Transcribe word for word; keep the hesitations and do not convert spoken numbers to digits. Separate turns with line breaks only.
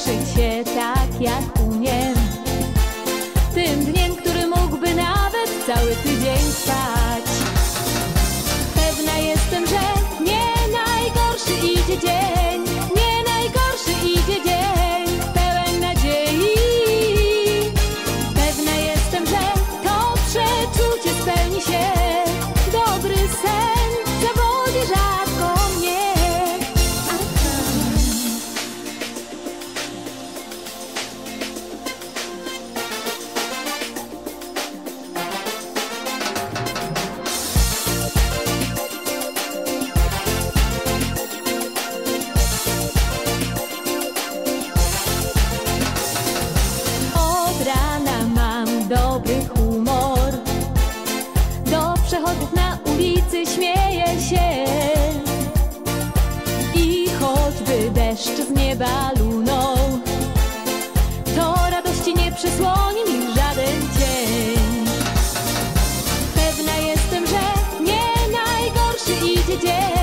cieszyć się tak jak umiem tym dniem, który mógłby nawet cały tydzień trwać. Pewna jestem, że nie najgorszy idzie dzień, nie najgorszy idzie dzień, pełen nadziei. Pewna jestem, że to przeczucie spełni się, dobry sen zawodzi rzadko mnie. Od rana mam dobry humor, do przechodniów na ulicy śmieję się i choćby deszcz z nieba lunął, to radości nie przysłoni mi żaden cień. Pewna jestem, że nie najgorszy idzie dzień.